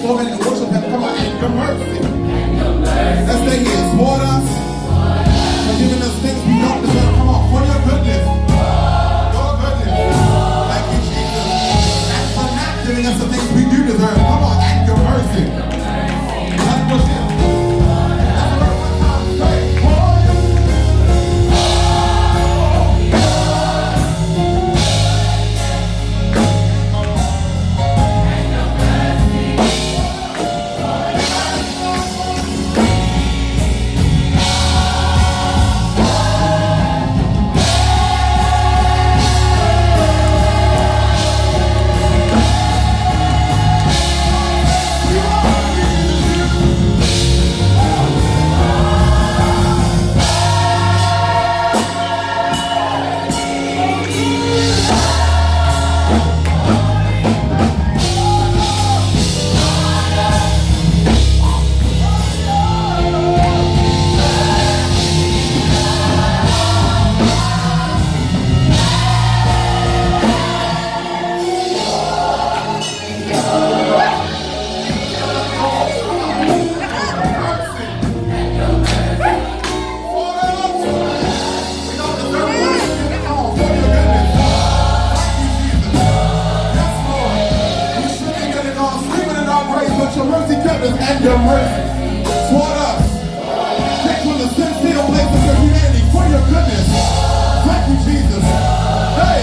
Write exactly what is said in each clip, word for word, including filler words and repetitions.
go ahead and worship him. Come on, and your mercy. Let's stay here. Toward us. For giving us things we don't deserve. Come on, for your goodness. Your goodness. Thank you, Jesus. And for not giving us the things we do deserve. Come on, and your mercy. Let's worship him. And your mercy toward us. Take from the sincere place of your humanity for your goodness. Thank you, Jesus. Hey.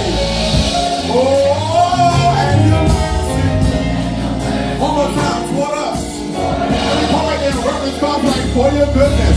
Oh, and your mercy. One more time toward us. Let me call right there in reverence, God, like for your goodness.